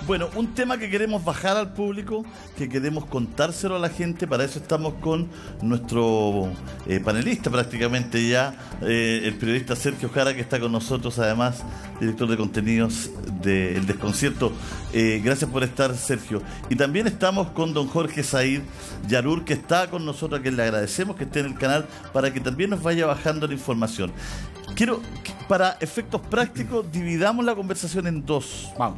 Bueno, un tema que queremos bajar al público, que queremos contárselo a la gente. Para eso estamos con nuestro panelista prácticamente ya, el periodista Sergio Jara, que está con nosotros, además director de contenidos del Desconcierto. Gracias por estar, Sergio. Y también estamos con don Jorge Said Yarur, que está con nosotros, a quien le agradecemos que esté en el canal, para que también nos vaya bajando la información. Quiero que, para efectos prácticos, dividamos la conversación en dos. Vamos.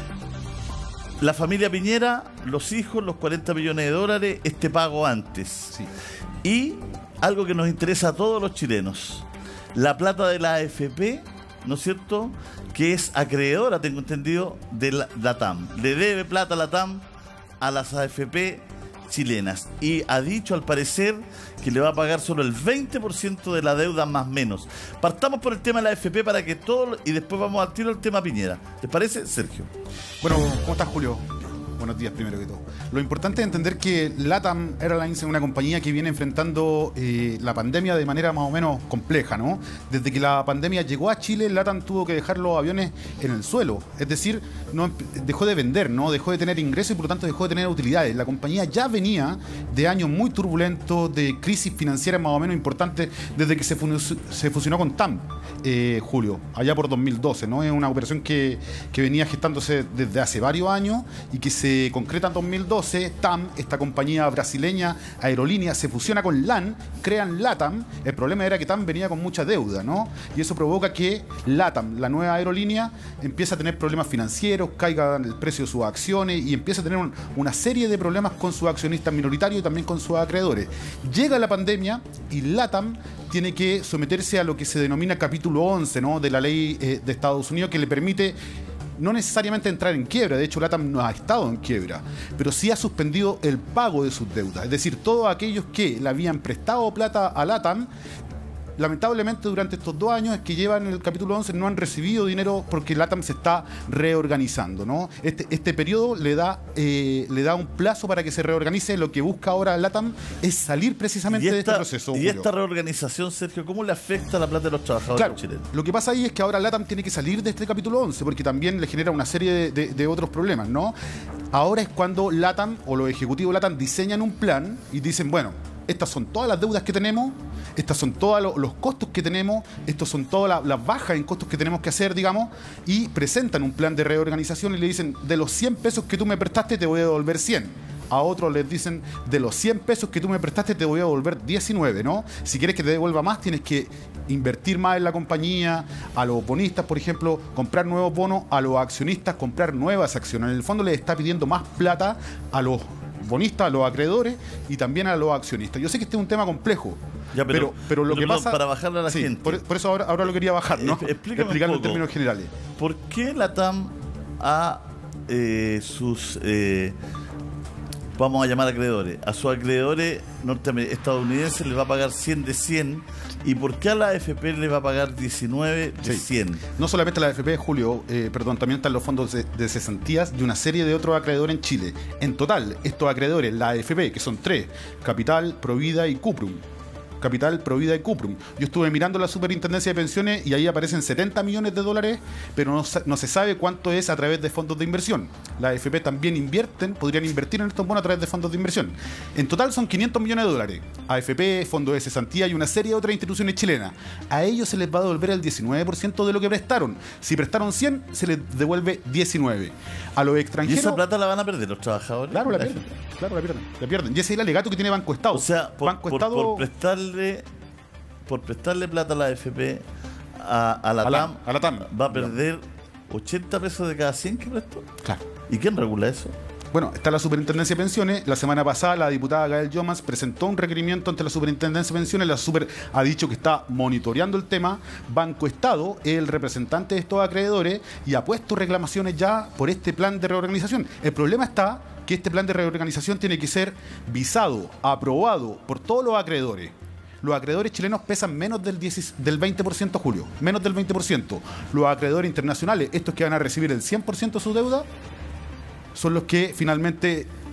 La familia Piñera, los hijos, los 40 millones de dólares, este pago antes. Sí. Y algo que nos interesa a todos los chilenos, la plata de la AFP, ¿no es cierto?, que es acreedora, tengo entendido, de la TAM. Le debe plata a la TAM a las AFP chilenas. Y ha dicho, al parecer, que le va a pagar solo el 20% de la deuda más menos. Partamos por el tema de la AFP para que todo... Y después vamos al tiro al tema Piñera. ¿Les parece, Sergio? Bueno, ¿cómo estás, Julio? Buenos días, primero que todo. Lo importante es entender que LATAM Airlines es una compañía que viene enfrentando la pandemia de manera más o menos compleja, ¿no? Desde que la pandemia llegó a Chile, LATAM tuvo que dejar los aviones en el suelo. Es decir, no, dejó de vender, ¿no? Dejó de tener ingresos y por lo tanto dejó de tener utilidades. La compañía ya venía de años muy turbulentos, de crisis financieras más o menos importantes, desde que se fusionó con TAM, Julio, allá por 2012, ¿no? Es una operación que venía gestándose desde hace varios años y que se concreta en 2012. TAM, esta compañía brasileña aerolínea, se fusiona con LAN, crean LATAM. El problema era que TAM venía con mucha deuda, ¿no? Y eso provoca que LATAM, la nueva aerolínea, empieza a tener problemas financieros, caiga el precio de sus acciones y empieza a tener una serie de problemas con sus accionistas minoritarios y también con sus acreedores. Llega la pandemia y LATAM tiene que someterse a lo que se denomina capítulo 11, ¿no?, de la ley de Estados Unidos, que le permite no necesariamente entrar en quiebra. De hecho, LATAM no ha estado en quiebra, pero sí ha suspendido el pago de sus deudas. Es decir, todos aquellos que le habían prestado plata a LATAM, lamentablemente durante estos 2 años que llevan el capítulo 11 no han recibido dinero porque LATAM se está reorganizando, ¿no? Este periodo le da un plazo para que se reorganice. Lo que busca ahora LATAM es salir precisamente de este proceso. ¿Y esta reorganización, Sergio, cómo le afecta a la plata de los trabajadores chilenos? Lo que pasa ahí es que ahora LATAM tiene que salir de este capítulo 11 porque también le genera una serie de otros problemas, ¿no? Ahora es cuando LATAM o los ejecutivos LATAM diseñan un plan y dicen, bueno, estas son todas las deudas que tenemos, estos son todos los costos que tenemos, estos son todas las bajas en costos que tenemos que hacer, digamos, y presentan un plan de reorganización y le dicen, de los 100 pesos que tú me prestaste te voy a devolver 100. A otros les dicen, de los 100 pesos que tú me prestaste te voy a devolver 19, ¿no? Si quieres que te devuelva más, tienes que invertir más en la compañía, a los bonistas, por ejemplo, comprar nuevos bonos, a los accionistas, comprar nuevas acciones. En el fondo les está pidiendo más plata a los bonistas, a los acreedores y también a los accionistas. Yo sé que este es un tema complejo, ya, pero lo que pasa... Para bajarle a la gente. Por eso ahora lo quería bajar, ¿no? Explicarlo en términos generales. ¿Por qué la TAM a sus... vamos a llamar acreedores, a sus acreedores estadounidenses les va a pagar 100 de 100, y por qué a la AFP le va a pagar 19 de 100? No solamente la AFP, Julio, también están los fondos de cesantías de una serie de otros acreedores en Chile. En total, estos acreedores, la AFP, que son 3, Capital, Provida y Cuprum. Capital, Provida y Cuprum. Yo estuve mirando la Superintendencia de Pensiones y ahí aparecen 70 millones de dólares, pero no se sabe cuánto es a través de fondos de inversión. La AFP también podrían invertir en estos bonos a través de fondos de inversión. En total son 500 millones de dólares. AFP, fondos de cesantía y una serie de otras instituciones chilenas. A ellos se les va a devolver el 19% de lo que prestaron. Si prestaron 100, se les devuelve 19. A los extranjeros... ¿Y esa plata la van a perder los trabajadores? Claro, la pierden. Claro, la pierden. Y ese es el alegato que tiene Banco Estado. O sea, por prestarle plata a la AFP a la TAM va a perder 80 pesos de cada 100 que prestó. Claro. ¿Y quién regula eso? Bueno, está la Superintendencia de Pensiones. La semana pasada la diputada Gael Yomas presentó un requerimiento ante la Superintendencia de Pensiones. La Super ha dicho que está monitoreando el tema. Banco Estado es el representante de estos acreedores y ha puesto reclamaciones ya por este plan de reorganización. El problema está que este plan de reorganización tiene que ser visado, aprobado por todos los acreedores. Los acreedores chilenos pesan menos del 20%, Julio. Menos del 20%. Los acreedores internacionales, estos que van a recibir el 100% de su deuda, son los que finalmente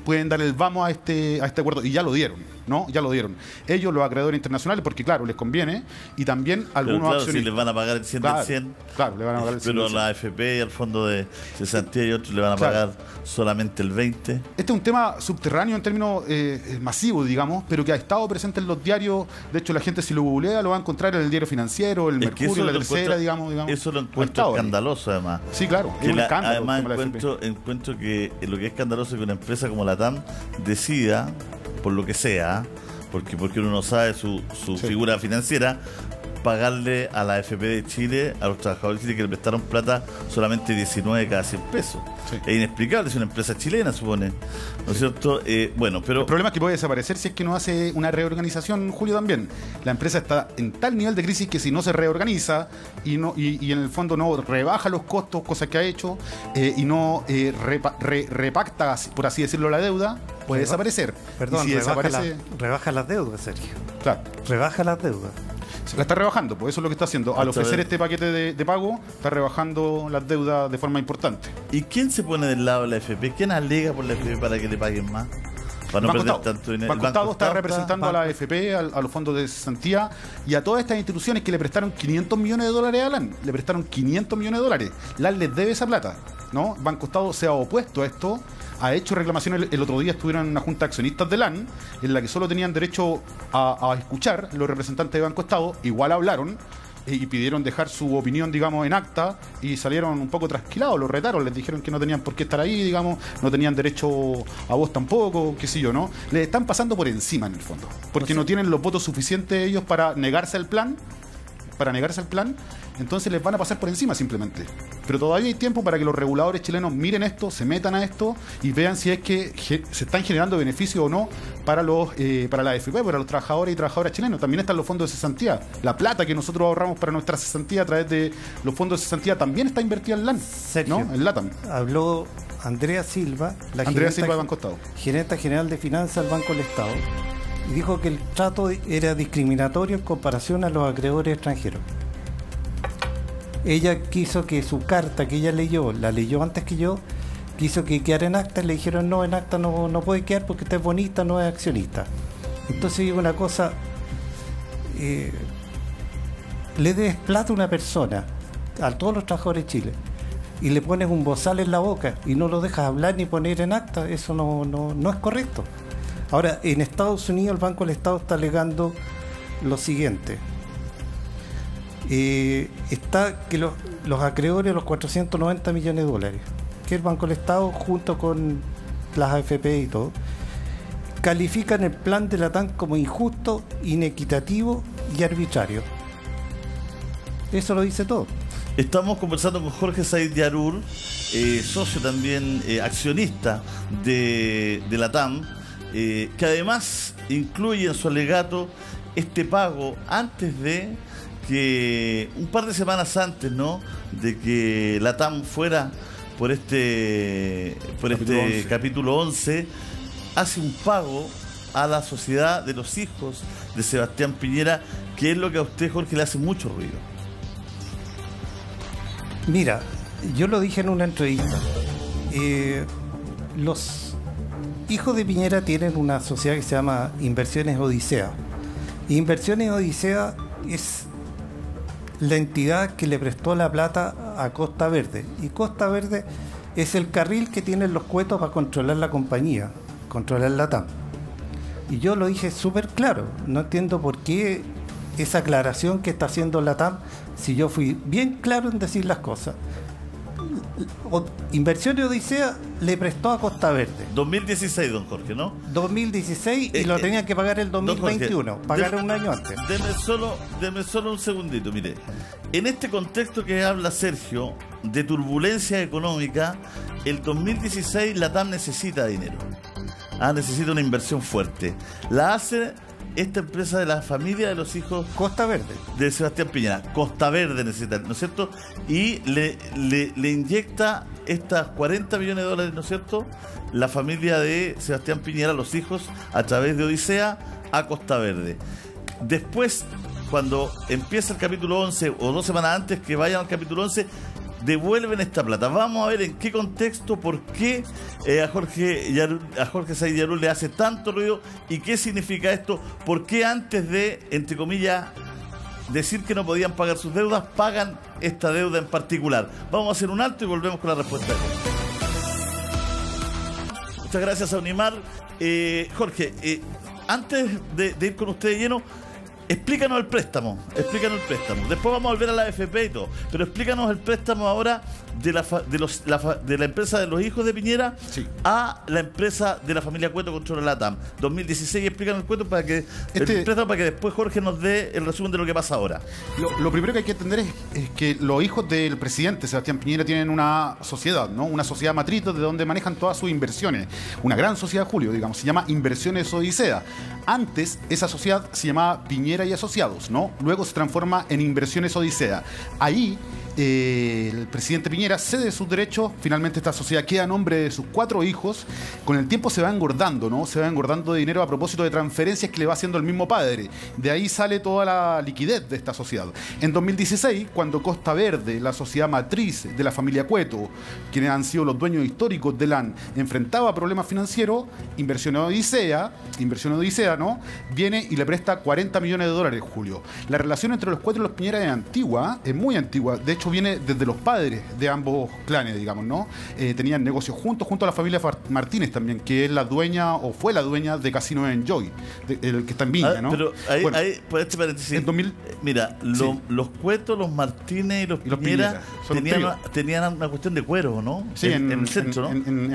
pueden dar el vamos a este acuerdo, y ya lo dieron, ¿no? Ya lo dieron. Ellos, los acreedores internacionales, porque claro, les conviene, y también algunos claro, accionistas. si les van a pagar el 100 del 100, claro, le van a pagar el 100 pero del 100. la AFP y el fondo de cesantía y otros le van a pagar solamente el 20. Este es un tema subterráneo en términos masivos, digamos, pero que ha estado presente en los diarios. De hecho, la gente, si lo googlea, lo va a encontrar en el Diario Financiero, el Mercurio, la Tercera, digamos. Eso lo encuentro escandaloso, además. Sí, claro, es un escándalo. Además, encuentro que lo que es escandaloso es que una empresa como la TAM decida, por lo que sea, porque uno no sabe su figura financiera, pagarle a la AFP de Chile, a los trabajadores de Chile que le prestaron plata, solamente 19 cada 100 pesos. Sí. Es inexplicable, es una empresa chilena, supone, ¿no es cierto? Bueno, pero... El problema es que puede desaparecer si es que no hace una reorganización, Julio, también. La empresa está en tal nivel de crisis que si no se reorganiza y en el fondo no rebaja los costos, cosa que ha hecho, y no repacta, por así decirlo, la deuda, puede desaparecer. Perdón, si desaparece... rebaja las deudas, Sergio. Claro. Rebaja las deudas. Se la está rebajando, pues eso es lo que está haciendo. Al ofrecer este paquete de pago, está rebajando las deudas de forma importante. ¿Y quién se pone del lado de la AFP? ¿Quién alega por la AFP para que le paguen más? Para no perder tanto dinero. Banco Estado está representando a la AFP, a los fondos de cesantía y a todas estas instituciones que le prestaron $500 millones a LAN. Le prestaron $500 millones. LAN les debe esa plata, ¿no? Banco Estado se ha opuesto a esto, ha hecho reclamaciones. El otro día estuvieron en una junta de accionistas de LAN, en la que solo tenían derecho a escuchar los representantes de Banco Estado. Igual hablaron y pidieron dejar su opinión, digamos, en acta, y salieron un poco trasquilados, los retaron, les dijeron que no tenían por qué estar ahí, digamos, no tenían derecho a voz tampoco, qué sé yo, ¿no? Les están pasando por encima, en el fondo, porque no tienen los votos suficientes ellos para negarse al plan, entonces les van a pasar por encima simplemente. Pero todavía hay tiempo para que los reguladores chilenos miren esto, se metan a esto y vean si es que se están generando beneficios o no para la AFP, para los trabajadores y trabajadoras chilenos. También están los fondos de cesantía. La plata que nosotros ahorramos para nuestra cesantía a través de los fondos de cesantía también está invertida en LAN, Sergio, ¿no? En LATAM. Habló Andrea Silva, Silva de Banco Estado, gerente general de finanzas del Banco del Estado, y dijo que el trato era discriminatorio en comparación a los acreedores extranjeros. Ella quiso que su carta que ella la leyó antes que yo, quiso que quedara en acta, y le dijeron no, en acta no puede quedar porque usted es bonista, no es accionista. Entonces digo una cosa, le des plata a una persona, a todos los trabajadores de Chile, y le pones un bozal en la boca y no lo dejas hablar ni poner en acta, eso no es correcto. Ahora, en Estados Unidos el Banco del Estado está alegando lo siguiente. Está que los acreedores, los $490 millones, que el Banco del Estado junto con las AFP y todo, califican el plan de la TAM como injusto, inequitativo y arbitrario. Eso lo dice todo. Estamos conversando con Jorge Said Yarur, socio también, accionista de la TAM, que además incluye en su alegato este pago antes de que, un par de semanas antes, ¿no?, de que la TAM fuera por este capítulo 11, hace un pago a la Sociedad de los Hijos de Sebastián Piñera, que es lo que a usted, Jorge, le hace mucho ruido. Mira, yo lo dije en una entrevista. Los hijos de Piñera tienen una sociedad que se llama Inversiones Odisea. Inversiones Odisea es la entidad que le prestó la plata a Costa Verde. Y Costa Verde es el carril que tienen los cuetos para controlar la compañía, controlar la TAM. Y yo lo dije súper claro. No entiendo por qué esa aclaración que está haciendo la TAM, si yo fui bien claro en decir las cosas. Inversiones Odisea le prestó a Costa Verde 2016, don Jorge, ¿no? 2016 y lo tenían que pagar el 2021. Pagaron un año antes. Deme solo un segundito, mire. En este contexto que habla Sergio de turbulencia económica, el 2016 la TAM necesita dinero. Necesita una inversión fuerte. La hace esta empresa de la familia de los hijos Costa Verde de Sebastián Piñera. Costa Verde necesita, ¿no es cierto? Y le inyecta estas $40 millones, ¿no es cierto?, la familia de Sebastián Piñera, los hijos, a través de Odisea, a Costa Verde. Después, cuando empieza el capítulo 11, o 2 semanas antes que vayan al capítulo 11, devuelven esta plata. Vamos a ver en qué contexto, por qué a Jorge Said Yarur le hace tanto ruido y qué significa esto, por qué antes de, entre comillas, decir que no podían pagar sus deudas, pagan esta deuda en particular. Vamos a hacer un alto y volvemos con la respuesta. Muchas gracias a Unimar. Jorge, antes de ir con usted de lleno, explícanos el préstamo. Después vamos a volver a la AFP y todo. Pero explícanos el préstamo ahora de la empresa de los hijos de Piñera, sí, a la empresa de la familia Cueto contra LATAM. 2016, explícanos el cuento para que el préstamo, para que después Jorge nos dé el resumen de lo que pasa ahora. Lo primero que hay que entender es que los hijos del presidente Sebastián Piñera tienen una sociedad, ¿no? Una sociedad matriz de donde manejan todas sus inversiones. Una gran sociedad, Julio, digamos, se llama Inversiones Odisea. Antes esa sociedad se llamaba Piñera y Asociados, ¿no? Luego se transforma en Inversiones Odisea. Ahí el presidente Piñera cede sus derechos, finalmente esta sociedad queda a nombre de sus 4 hijos, con el tiempo se va engordando, ¿no? Se va engordando de dinero a propósito de transferencias que le va haciendo el mismo padre. De ahí sale toda la liquidez de esta sociedad. En 2016, cuando Costa Verde, la sociedad matriz de la familia Cueto, quienes han sido los dueños históricos de LAN, enfrentaba problemas financieros, Inversiones Odisea, ¿no? Viene y le presta 40 millones de dólares, Julio. La relación entre los Cueto y los Piñera es antigua, es muy antigua. De hecho, viene desde los padres de ambos clanes, digamos, ¿no? Tenían negocios junto a la familia Martínez también, que es la dueña, o fue la dueña de Casino Enjoy, el que está en Viña, ¿no? Pero ahí, por este paréntesis, en 2000, mira, sí, los Cuetos, los Martínez y los Piñera tenían una cuestión de cuero, ¿no? Sí, en el centro, ¿no? En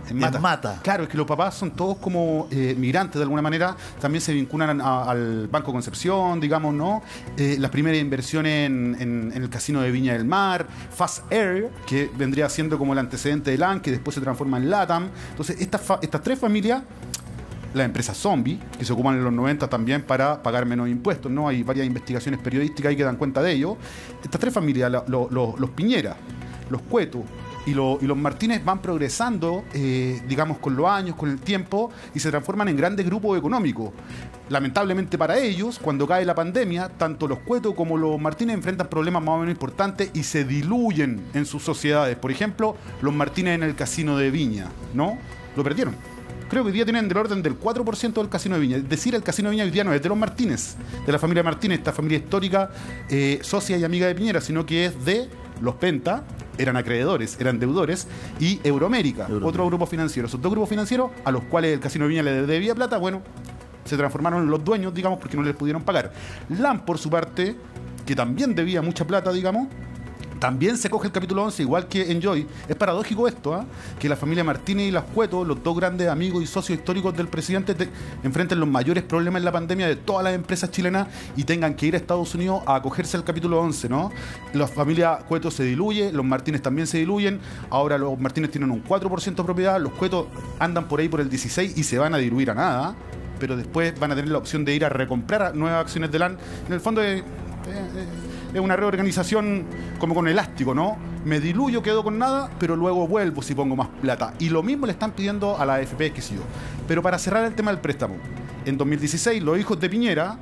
Mata. Claro, es que los papás son todos como migrantes de alguna manera, también se vinculan al Banco Concepción, digamos, ¿no? Las primeras inversiones en el Casino de Viña del Mar, Fast Air, que vendría siendo como el antecedente de LAN, que después se transforma en LATAM. Entonces, estas 3 familias, las empresas zombie, que se ocupan en los 90 también para pagar menos impuestos, ¿no? Hay varias investigaciones periodísticas ahí que dan cuenta de ello. Estas 3 familias, los Piñera, los Cueto y los Martínez van progresando, digamos, con los años, con el tiempo, y se transforman en grandes grupos económicos. Lamentablemente para ellos, cuando cae la pandemia, tanto los Cueto como los Martínez enfrentan problemas más o menos importantes y se diluyen en sus sociedades. Por ejemplo, los Martínez en el Casino de Viña, ¿no? Lo perdieron. Creo que hoy día tienen del orden del 4% del Casino de Viña. Es decir, el Casino de Viña hoy día no es de los Martínez, de la familia Martínez, esta familia histórica, socia y amiga de Piñera, sino que es de los Penta, eran acreedores, eran deudores, y Euroamérica, otro grupo financiero. Esos 2 grupos financieros, a los cuales el Casino de Viña le debía plata, bueno, se transformaron en los dueños, digamos, porque no les pudieron pagar. LAN, por su parte, que también debía mucha plata, digamos, también se coge el capítulo 11, igual que Enjoy. Es paradójico esto, que la familia Martínez y las Cueto, los 2 grandes amigos y socios históricos del presidente, enfrenten los mayores problemas en la pandemia de todas las empresas chilenas y tengan que ir a Estados Unidos a acogerse al capítulo 11, ¿no? La familia Cueto se diluye, los Martínez también se diluyen. Ahora los Martínez tienen un 4% de propiedad, los Cueto andan por ahí por el 16% y se van a diluir a nada, pero después van a tener la opción de ir a recomprar nuevas acciones de LAN. En el fondo es una reorganización como con elástico, ¿no? Me diluyo, quedo con nada, pero luego vuelvo si pongo más plata. Y lo mismo le están pidiendo a la AFP, qué sé yo. Pero para cerrar el tema del préstamo, en 2016 los hijos de Piñera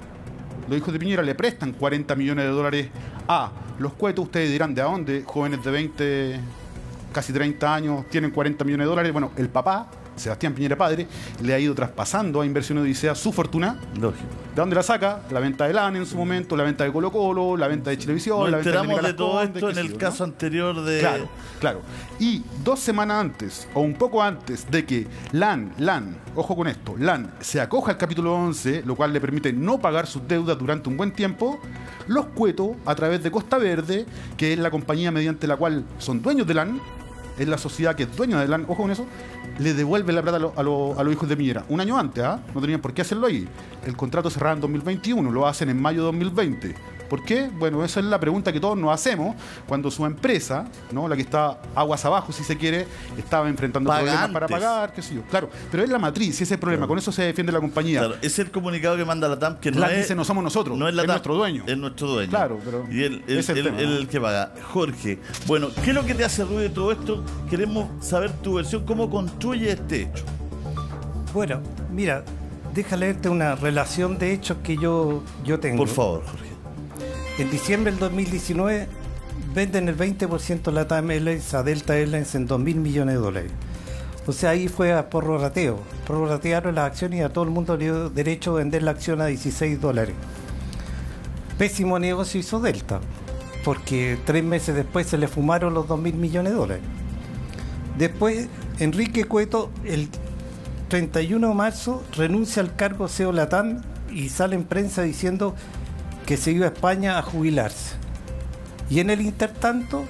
le prestan 40 millones de dólares a los Cueto. Ustedes dirán, ¿de dónde? Jóvenes de 20, casi 30 años tienen 40 millones de dólares. Bueno, el papá, Sebastián Piñera padre, le ha ido traspasando a Inversiones Odisea su fortuna. Lógico. ¿De dónde la saca? La venta de LAN en su momento, la venta de Colo Colo, la venta de Chilevisión, la venta de enteramos de todo esto en el caso anterior de... Claro. Y 2 semanas antes, o un poco antes de que LAN, ojo con esto, LAN se acoja al capítulo 11, lo cual le permite no pagar sus deudas durante un buen tiempo, los Cueto, a través de Costa Verde, que es la compañía mediante la cual son dueños de LAN, es la sociedad que es dueña de LAN, ojo con eso, le devuelve la plata a los hijos de Piñera. Un año antes, no tenían por qué hacerlo ahí. El contrato cerraba en 2021, lo hacen en mayo de 2020. ¿Por qué? Bueno, esa es la pregunta que todos nos hacemos cuando su empresa, ¿no? La que está aguas abajo, si se quiere, estaba enfrentando problemas para pagar, qué sé yo. Claro, pero es la matriz, ese es el problema. Con eso se defiende la compañía. Claro, es el comunicado que manda la TAM, que no dice, no somos nosotros, no es nuestro dueño. Es nuestro dueño. Claro, pero y él el que paga. Jorge, bueno, ¿qué es lo que te hace ruido de todo esto? Queremos saber tu versión, ¿cómo construye este hecho? Bueno, mira, deja leerte una relación de hechos que yo tengo. Por favor, Jorge. En diciembre del 2019 venden el 20% LATAM Airlines a Delta Airlines en $2.000 millones. O sea, ahí fue a prorrateo. Prorratearon las acciones y a todo el mundo le dio derecho a vender la acción a $16. Pésimo negocio hizo Delta, porque 3 meses después se le fumaron los $2.000 millones. Después, Enrique Cueto, el 31 de marzo, renuncia al cargo CEO LATAM y sale en prensa diciendo que se iba a España a jubilarse. Y en el intertanto,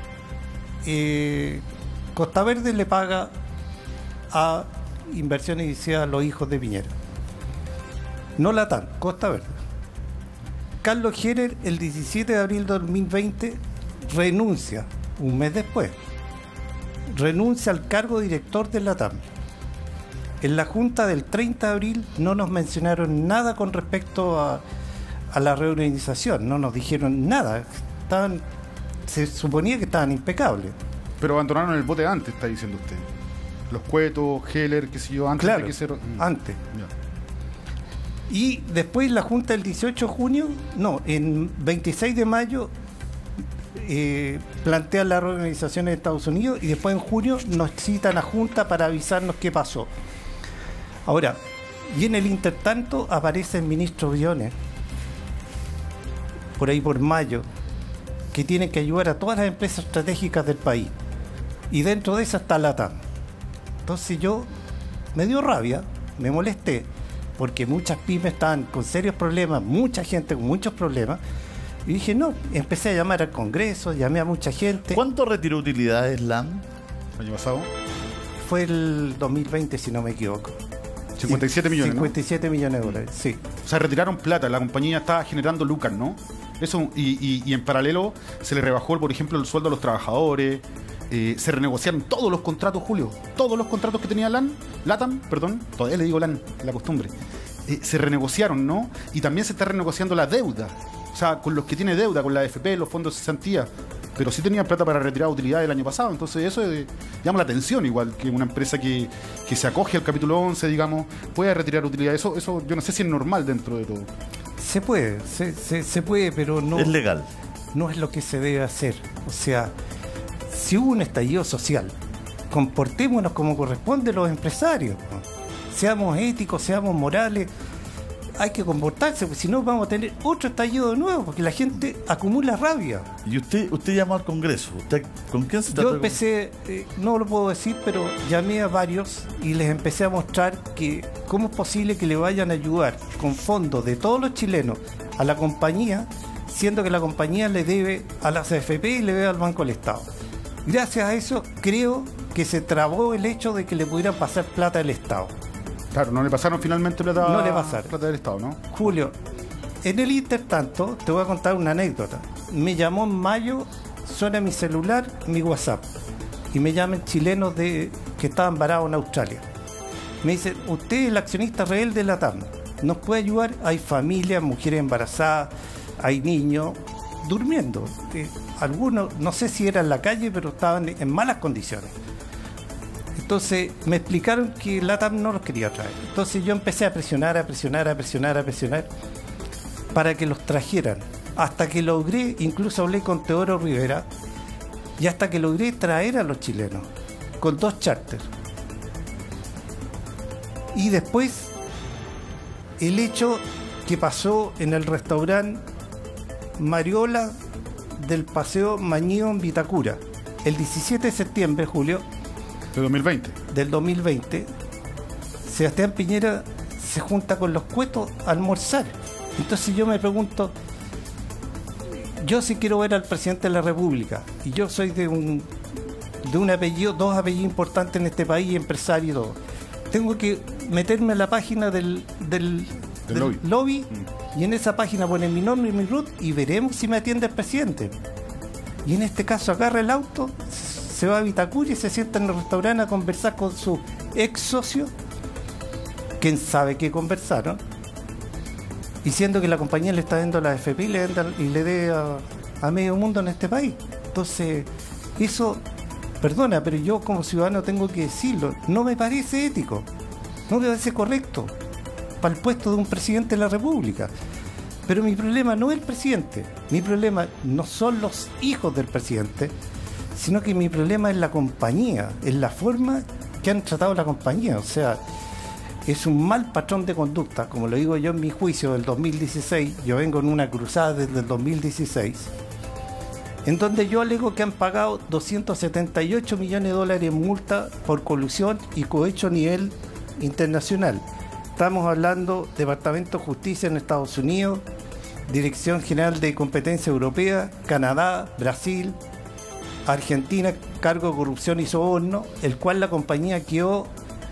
Costa Verde le paga a Inversiones Odisea a los hijos de Piñera. No LATAM, Costa Verde. Carlos Heller, el 17 de abril de 2020, renuncia, un mes después. Renuncia al cargo de director de LATAM. En la junta del 30 de abril no nos mencionaron nada con respecto a la reorganización, no nos dijeron nada. Se suponía que estaban impecables. Pero abandonaron el bote antes, está diciendo usted. Los Cuetos, Heller, qué sé yo, antes claro, de que se... antes. Ya. Y después la junta del 18 de junio, no, en 26 de mayo plantean la reorganización en Estados Unidos y después en junio nos citan a junta para avisarnos qué pasó. Ahora, y en el intertanto aparece el ministro Briones, por ahí por mayo, que tiene que ayudar a todas las empresas estratégicas del país. Y dentro de esa está LATAM. Entonces yo me dio rabia, me molesté, porque muchas pymes estaban con serios problemas, mucha gente con muchos problemas. Y dije, no, empecé a llamar al Congreso, llamé a mucha gente. ¿Cuánto retiró utilidades LAM? ¿El año pasado? Fue el 2020, si no me equivoco. 57 millones, 57 millones de dólares, sí. O sea, retiraron plata, la compañía estaba generando lucas, ¿no? Eso, y en paralelo se le rebajó, por ejemplo, el sueldo a los trabajadores, se renegociaron todos los contratos, Julio, todos los contratos que tenía LATAM, todavía le digo LAN, la costumbre, se renegociaron, ¿no? Y también se está renegociando la deuda, o sea, con los que tiene deuda, con la AFP, los fondos de cesantía, pero sí tenían plata para retirar utilidades el año pasado, entonces eso llama la atención, igual que una empresa que se acoge al capítulo 11, digamos, pueda retirar utilidades, eso yo no sé si es normal dentro de todo. Se puede, se puede, pero no es legal. No es lo que se debe hacer. O sea, si hubo un estallido social, comportémonos como corresponde los empresarios. Seamos éticos, seamos morales. Hay que comportarse, porque si no vamos a tener otro estallido de nuevo, porque la gente acumula rabia. Y usted llamó al Congreso. ¿Usted con quién se trató? Yo empecé, no lo puedo decir, pero llamé a varios y les empecé a mostrar que cómo es posible que le vayan a ayudar con fondos de todos los chilenos a la compañía, siendo que la compañía le debe a las AFP y le debe al Banco del Estado. Gracias a eso creo que se trabó el hecho de que le pudieran pasar plata del Estado. Claro, no le pasaron finalmente plata, no le pasaron plata del Estado, ¿no? Julio, en el intertanto, te voy a contar una anécdota. Me llamó en mayo, suena mi celular, mi WhatsApp, y me llaman chilenos que estaban varados en Australia. Me dicen, usted es el accionista real de LATAM, ¿nos puede ayudar? Hay familias, mujeres embarazadas, hay niños durmiendo. Algunos, no sé si era en la calle, pero estaban en malas condiciones. Entonces me explicaron que LATAM no los quería traer. Entonces yo empecé a presionar para que los trajeran. Hasta que logré, incluso hablé con Teodoro Rivera, y hasta que logré traer a los chilenos con 2 charters. Y después el hecho que pasó en el restaurante Mariola del Paseo Mañío en Vitacura, el 17 de septiembre, Julio, del 2020, Sebastián Piñera se junta con los Cuetos a almorzar. Entonces yo me pregunto, yo sí quiero ver al presidente de la República, y yo soy de un apellido, 2 apellidos importantes en este país, empresario y todo. Tengo que meterme en la página del lobby, y en esa página poner mi nombre y mi root y veremos si me atiende el presidente. Y en este caso agarra el auto, se va a Vitacura y se sienta en el restaurante a conversar con su ex socio, quién sabe qué conversaron, diciendo que la compañía le está dando a la AFP y le dé a medio mundo en este país. Entonces, eso, perdona, pero yo como ciudadano tengo que decirlo, no me parece ético, no me parece correcto para el puesto de un presidente de la República. Pero mi problema no es el presidente, mi problema no son los hijos del presidente, sino que mi problema es la compañía, es la forma que han tratado la compañía. O sea, es un mal patrón de conducta, como lo digo yo en mi juicio del 2016, yo vengo en una cruzada desde el 2016, en donde yo alego que han pagado 278 millones de dólares en multa por colusión y cohecho a nivel internacional. Estamos hablando Departamento de Justicia en Estados Unidos, Dirección General de Competencia Europea, Canadá, Brasil, Argentina, cargo de corrupción y soborno, el cual la compañía quedó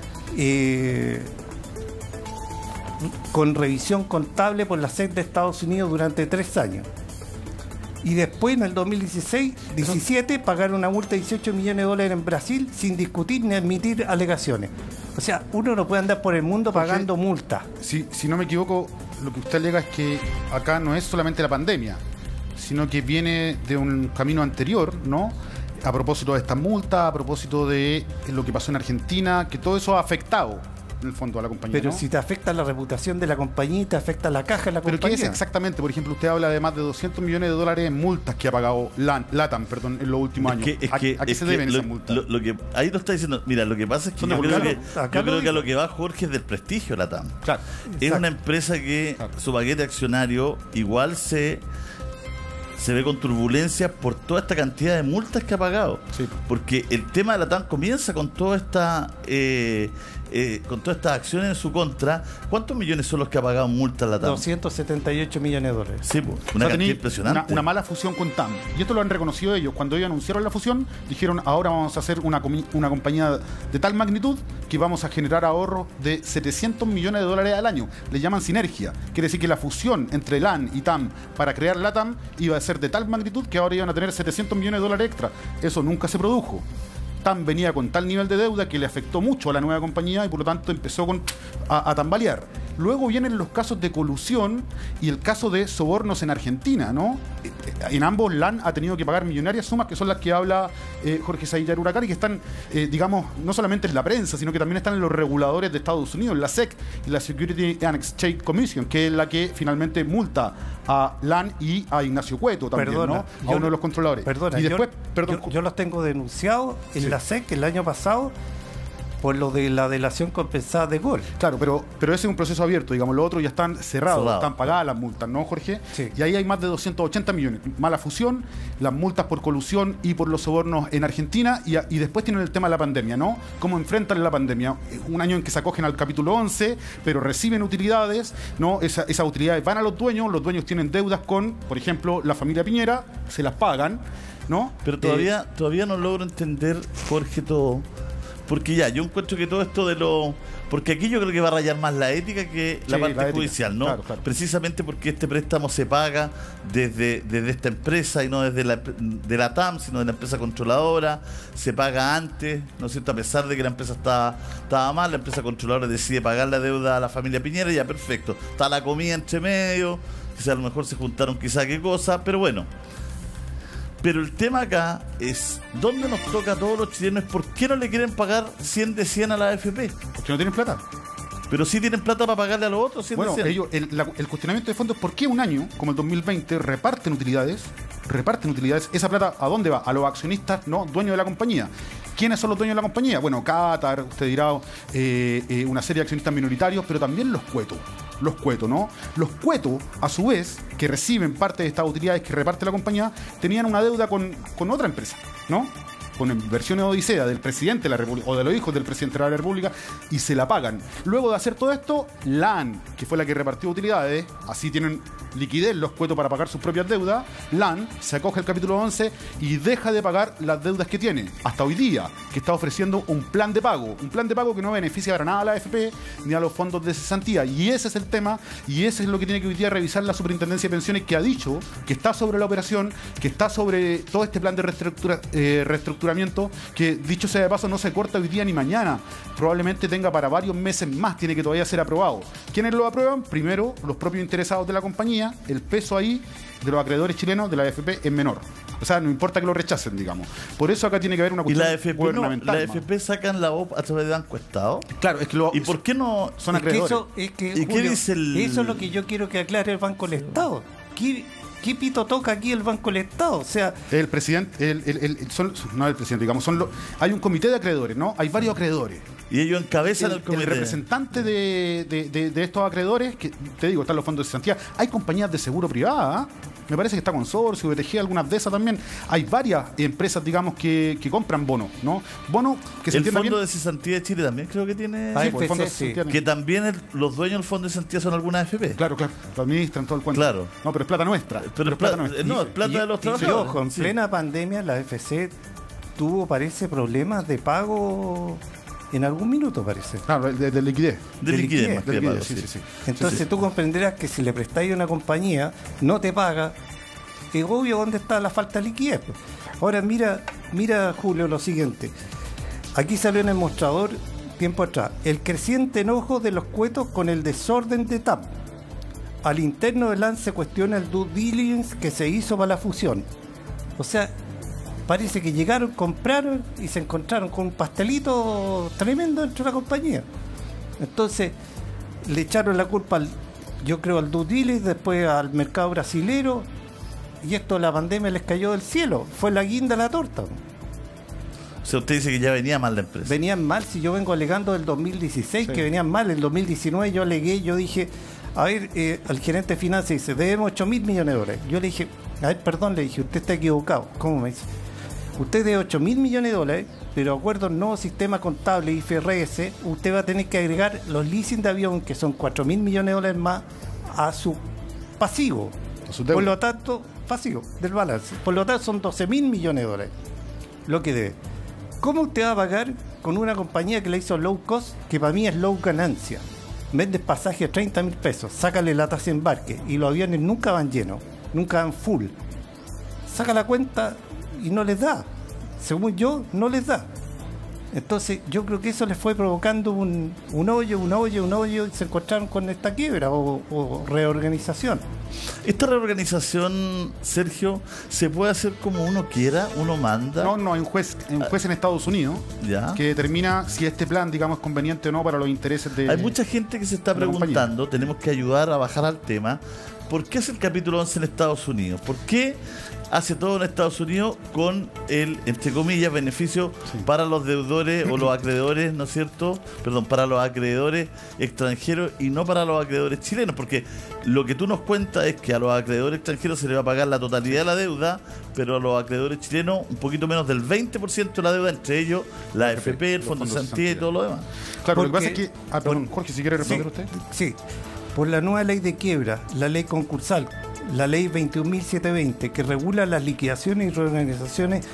con revisión contable por la SEC de Estados Unidos durante 3 años. Y después, en el 2017, pagaron una multa de 18 millones de dólares en Brasil sin discutir ni admitir alegaciones. O sea, uno no puede andar por el mundo pagando multas. Si no me equivoco, lo que usted alega es que acá no es solamente la pandemia, sino que viene de un camino anterior, ¿no? A propósito de estas multas, a propósito de lo que pasó en Argentina, que todo eso ha afectado en el fondo a la compañía. Pero ¿no? si te afecta la reputación de la compañía y te afecta la caja de la compañía. ¿Pero qué es exactamente? Por ejemplo, usted habla de más de 200 millones de dólares en multas que ha pagado LATAM, en los últimos años. ¿A qué se deben esas multas? Ahí lo está diciendo. Mira, lo que pasa es que yo creo que a lo que va Jorge es del prestigio LATAM. Claro. Es una empresa que su paquete accionario igual se ve con turbulencia por toda esta cantidad de multas que ha pagado. Sí. Porque el tema de LATAM comienza con toda esta con todas estas acciones en su contra. ¿Cuántos millones son los que ha pagado multas LATAM? 278 millones de dólares. Sí, pues, una cantidad impresionante. Una mala fusión con TAM. Y esto lo han reconocido ellos. Cuando ellos anunciaron la fusión, dijeron, ahora vamos a hacer una compañía de tal magnitud que vamos a generar ahorros de 700 millones de dólares al año. Le llaman sinergia. Quiere decir que la fusión entre LAN y TAM para crear LATAM iba a ser de tal magnitud que ahora iban a tener 700 millones de dólares extra. Eso nunca se produjo. TAM venía con tal nivel de deuda que le afectó mucho a la nueva compañía y por lo tanto empezó a tambalear. Luego vienen los casos de colusión y el caso de sobornos en Argentina, ¿no? En ambos LAN ha tenido que pagar millonarias sumas, que son las que habla Jorge Sayar Huracán, y que están, digamos, no solamente en la prensa, sino que también están en los reguladores de Estados Unidos, la SEC, la Security and Exchange Commission, que es la que finalmente multa a LAN y a Ignacio Cueto también, ¿no? A uno de los controladores. Perdona, y después, yo los tengo denunciados en la SEC el año pasado por lo de la delación compensada de Gol. Claro, pero ese es un proceso abierto, digamos, los otros ya están cerrados, están pagadas las multas, ¿no, Jorge? Sí. Y ahí hay más de 280 millones. Mala fusión, las multas por colusión y por los sobornos en Argentina, y después tienen el tema de la pandemia, ¿no? ¿Cómo enfrentan la pandemia? Un año en que se acogen al capítulo 11, pero reciben utilidades, ¿no? Esas utilidades van a los dueños tienen deudas con, por ejemplo, la familia Piñera, se las pagan, ¿no? Pero todavía no logro entender, Jorge, todo. Porque yo encuentro que todo esto de lo... Porque aquí yo creo que va a rayar más la ética que la parte judicial, ¿no? Claro. Precisamente porque este préstamo se paga desde esta empresa y no desde de la TAM, sino de la empresa controladora. Se paga antes, ¿no es cierto? A pesar de que la empresa estaba mal, la empresa controladora decide pagar la deuda a la familia Piñera y ya perfecto. Está la comida entre medio, quizás a lo mejor se juntaron quizá qué cosa, pero bueno. Pero el tema acá es, ¿dónde nos toca a todos los chilenos? ¿Por qué no le quieren pagar 100 de 100 a la AFP? Porque no tienen plata. Pero sí tienen plata para pagarle a los otros 100 bueno, de 100. Ellos, el cuestionamiento de fondo es ¿por qué un año, como el 2020, reparten utilidades? ¿Esa plata a dónde va? A los accionistas, no, dueños de la compañía. ¿Quiénes son los dueños de la compañía? Bueno, Qatar, usted dirá, una serie de accionistas minoritarios, pero también los cuetos. Los cuetos, ¿no? Los cuetos, a su vez, que reciben parte de estas utilidades que reparte la compañía, tenían una deuda con otra empresa, ¿no? Con inversiones Odisea del presidente de la República o de los hijos del presidente de la República, y se la pagan. Luego de hacer todo esto, LAN, que fue la que repartió utilidades, así tienen liquidez los cuetos para pagar sus propias deudas, LAN se acoge al capítulo 11 y deja de pagar las deudas que tiene, hasta hoy día, que está ofreciendo un plan de pago que no beneficia para nada a la AFP ni a los fondos de cesantía. Y ese es el tema, y ese es lo que tiene que hoy día revisar la Superintendencia de Pensiones, que ha dicho que está sobre la operación, que está sobre todo este plan de reestructuramiento, que dicho sea de paso no se corta hoy día ni mañana, probablemente tenga para varios meses más, tiene que todavía ser aprobado. ¿Quiénes lo aprueban? Primero, los propios interesados de la compañía. El peso ahí de los acreedores chilenos de la AFP es menor. O sea, no importa que lo rechacen, digamos. Por eso acá tiene que haber una Y cuestión la AFP no, gubernamental. la AFP sacan la OP a través de Banco Estado. Claro, es que ¿Y por qué no? son Es que acreedores. ¿Y qué Julio, dice el- eso es lo que yo quiero que aclare el Banco del Estado. ¿Qué pito toca aquí el Banco del Estado? O sea, El presidente, no el presidente, digamos, hay un comité de acreedores, ¿no? Hay varios acreedores. Y ellos encabezan el El comité. representante de estos acreedores, que te digo, están los fondos de cesantía, hay compañías de seguro privada, ¿ah? Me parece que está Consorcio, BTG, algunas de esas también. Hay varias empresas, digamos, que compran bonos, ¿no? Bonos que se El entienda Fondo bien. de Cesantía de Chile también creo que tiene. Ah, Sí, pues, el Fondo de sí. Cesantía. Que también los dueños del Fondo de Cesantía son algunas AFP. Claro, lo administran todo el cuento. Claro. No, pero es plata nuestra. Pero es plata nuestra. No, es plata de los y trabajadores. ojo, en Sí. plena pandemia la FC tuvo, parece, problemas de pago en algún minuto, parece. Claro, de liquidez. De de liquidez, liquidez, más De que de liquidez, pago, sí, sí, sí. Entonces tú comprenderás que si le prestáis a una compañía, no te paga, es obvio dónde está la falta de liquidez. Pues. Ahora mira, Julio, lo siguiente. Aquí salió en el mostrador tiempo atrás, el creciente enojo de los cuetos con el desorden de TAP. Al interno de LAN se cuestiona el due diligence que se hizo para la fusión. O sea, parece que llegaron, compraron y se encontraron con un pastelito tremendo dentro de la compañía. Entonces, le echaron la culpa, yo creo, al due diligence, después al mercado brasilero, y esto la pandemia les cayó del cielo. Fue la guinda de la torta. O sea, usted dice que ya venía mal la empresa. Venían mal, si yo vengo alegando del 2016, Sí. que venían mal. En el 2019 yo alegué, yo dije, a ver, al gerente de finanzas dice, debemos 8.000 millones de dólares. Yo le dije, a ver, perdón, le dije, usted está equivocado. ¿Cómo me dice? Usted debe 8.000 millones de dólares, pero de acuerdo al nuevo sistema contable IFRS, usted va a tener que agregar los leasing de avión, que son 4.000 millones de dólares más, a su pasivo. A su deuda. Por lo tanto, pasivo del balance. Por lo tanto, son 12.000 millones de dólares lo que debe. ¿Cómo usted va a pagar con una compañía que le hizo low cost, que para mí es low ganancia? Vendes pasaje a 30.000 pesos, sácale la tasa de embarque y los aviones nunca van llenos, nunca van full. Saca la cuenta y no les da. Según yo, no les da. Entonces, yo creo que eso les fue provocando un hoyo, y se encontraron con esta quiebra o reorganización. Esta reorganización, Sergio, se puede hacer como uno quiera, uno manda. No, hay un juez en Estados Unidos Ya. que determina si este plan, digamos, es conveniente o no para los intereses de. Hay mucha gente que se está de la preguntando, tenemos que ayudar a bajar al tema, ¿por qué hace el capítulo 11 en Estados Unidos? ¿Por qué hace todo en Estados Unidos con el, entre comillas, beneficio para los deudores o los acreedores, ¿no es cierto? Perdón, para los acreedores extranjeros y no para los acreedores chilenos, porque lo que tú nos cuentas es que a los acreedores extranjeros se les va a pagar la totalidad de la deuda, pero a los acreedores chilenos un poquito menos del 20% de la deuda, entre ellos la AFP, el los Fondo de fondos de Cesantía y cesantía. todo lo demás. Claro, lo que Porque- pasa es que. Perdón, Jorge, si quiere responder usted. Sí, por la nueva ley de quiebra, la ley concursal, la ley 21.720, que regula las liquidaciones y reorganizaciones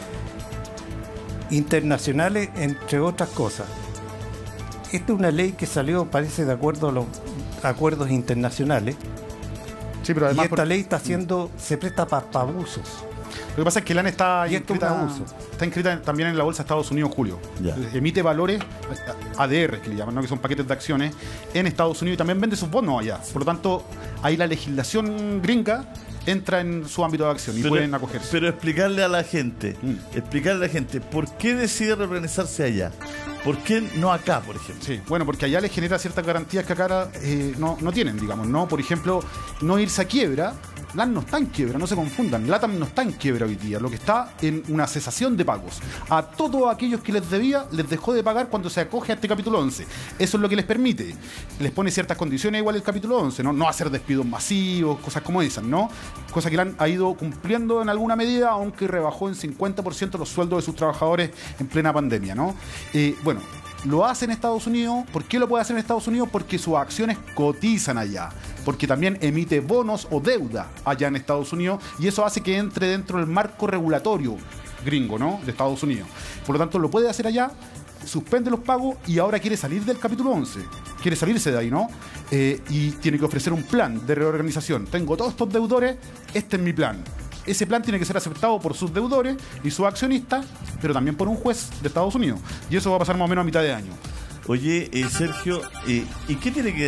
internacionales, entre otras cosas. Esta es una ley que salió, parece, de acuerdo a los acuerdos internacionales, Sí, pero y además. esta ley está haciendo, se presta para abusos. Lo que pasa es que LAN está Y esto es un abuso. está inscrita también en la Bolsa de Estados Unidos, Julio. Ya. Emite valores, ADR, que le llaman, ¿no? Que son paquetes de acciones, en Estados Unidos y también vende sus bonos allá. Por lo tanto, ahí la legislación gringa entra en su ámbito de acción y pueden acogerse. Pero explicarle a la gente, Mm. ¿por qué decide reorganizarse allá? ¿Por qué no acá, por ejemplo? Sí, bueno, porque allá les genera ciertas garantías que acá no tienen, digamos, ¿no? Por ejemplo, no irse a quiebra. LAN no está en quiebra, no se confundan. LATAM no está en quiebra hoy día. Lo que está en una cesación de pagos. A todos aquellos que les debía, les dejó de pagar cuando se acoge a este capítulo 11. Eso es lo que les permite. Les pone ciertas condiciones igual el capítulo 11, ¿no? No hacer despidos masivos, cosas como esas, ¿no? Cosa que LAN ha ido cumpliendo en alguna medida, aunque rebajó en 50% los sueldos de sus trabajadores en plena pandemia, ¿no? Bueno, lo hace en Estados Unidos. ¿Por qué lo puede hacer en Estados Unidos? Porque sus acciones cotizan allá. Porque también emite bonos o deuda allá en Estados Unidos. Y eso hace que entre dentro del marco regulatorio gringo, ¿no? De Estados Unidos. Por lo tanto, lo puede hacer allá, suspende los pagos y ahora quiere salir del capítulo 11. Quiere salirse de ahí, ¿no? Y tiene que ofrecer un plan de reorganización. Tengo todos estos deudores, este es mi plan. Ese plan tiene que ser aceptado por sus deudores y sus accionistas, pero también por un juez de Estados Unidos. Y eso va a pasar más o menos a mitad de año. Oye, Sergio, ¿y qué tiene que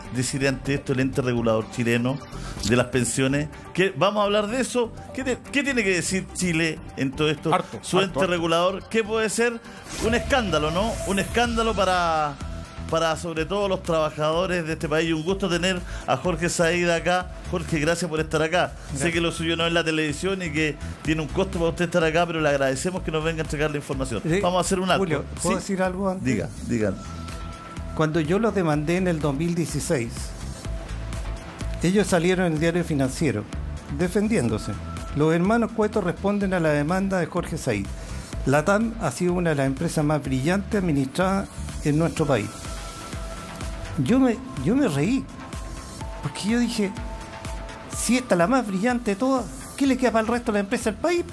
decir ante esto el ente regulador chileno de las pensiones? ¿Vamos a hablar de eso? ¿Qué tiene que decir Chile en todo esto? Su ente regulador, ¿qué puede ser? Un escándalo, ¿no? Un escándalo para sobre todo los trabajadores de este país. Y un gusto tener a Jorge Said acá. Jorge, gracias por estar acá. Gracias. Sé que lo suyo no es la televisión y que tiene un costo para usted estar acá, pero le agradecemos que nos venga a entregar la información. Vamos a hacer un alto. Julio, ¿puedo decir algo antes? Diga. Cuando yo los demandé en el 2016, ellos salieron en el Diario Financiero defendiéndose. Los hermanos Cueto responden a la demanda de Jorge Said. LATAM ha sido una de las empresas más brillantes administradas en nuestro país. Yo me reí, porque yo dije, si esta es la más brillante de todas, ¿qué le queda para el resto de la empresa del país?